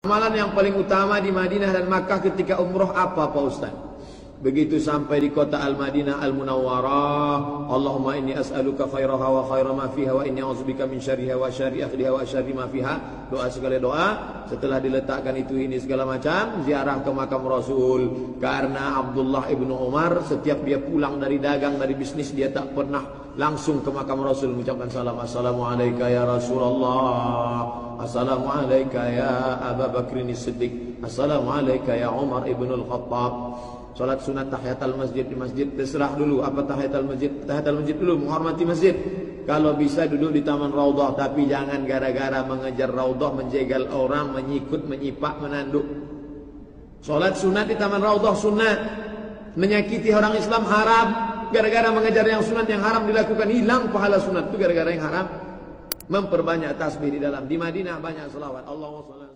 Amalan yang paling utama di Madinah dan Makkah ketika umroh apa Pak Ustaz? Begitu sampai di kota Al-Madinah Al-Munawwarah, Allahumma inni as'aluka khairaha wa khaira ma fiha wa inni a'udzubika min syarriha wa syarri akhliha wa syarri ma fiha. Doa segala doa. Setelah diletakkan itu ini segala macam, ziarah ke makam Rasul. Karena Abdullah ibnu Umar setiap dia pulang dari dagang, dari bisnis, dia tak pernah langsung ke makam Rasul mengucapkan salam. Assalamualaikum ya Rasulullah. Assalamualaikum ya Abu Bakrin As-Siddiq. Assalamualaikum ya Umar ibn al-Khattab. Salat sunat tahiyatul masjid di masjid, terserah dulu apa tahiyatul masjid. Tahiyatul masjid dulu, menghormati masjid. Kalau bisa duduk di taman Raudhah, tapi jangan gara-gara mengejar Raudhah, menjegal orang, menyikut, menyipak, menanduk. Salat sunat di taman Raudhah sunat. Menyakiti orang Islam haram. Gara-gara mengejar yang sunat, yang haram dilakukan, hilang pahala sunat itu gara-gara yang haram. Memperbanyak tasbih di dalam. Di Madinah banyak selawat. Allahumma shalli